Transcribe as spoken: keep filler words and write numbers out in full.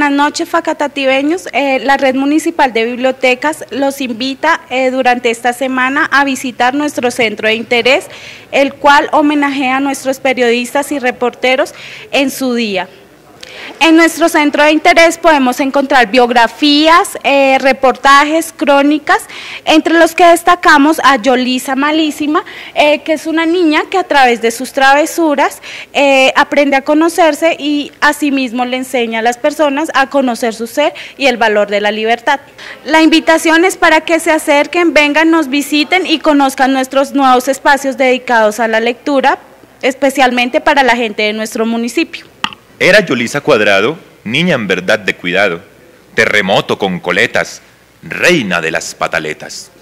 buenas noches, facatativeños. Eh, la Red Municipal de Bibliotecas los invita eh, durante esta semana a visitar nuestro centro de interés, el cual homenajea a nuestros periodistas y reporteros en su día. En nuestro centro de interés podemos encontrar biografías, eh, reportajes, crónicas, entre los que destacamos a Yolisa Malísima, eh, que es una niña que a través de sus travesuras eh, aprende a conocerse y asimismo le enseña a las personas a conocer su ser y el valor de la libertad. La invitación es para que se acerquen, vengan, nos visiten y conozcan nuestros nuevos espacios dedicados a la lectura, especialmente para la gente de nuestro municipio. Era Yolisa Cuadrado, niña en verdad de cuidado, terremoto con coletas, reina de las pataletas.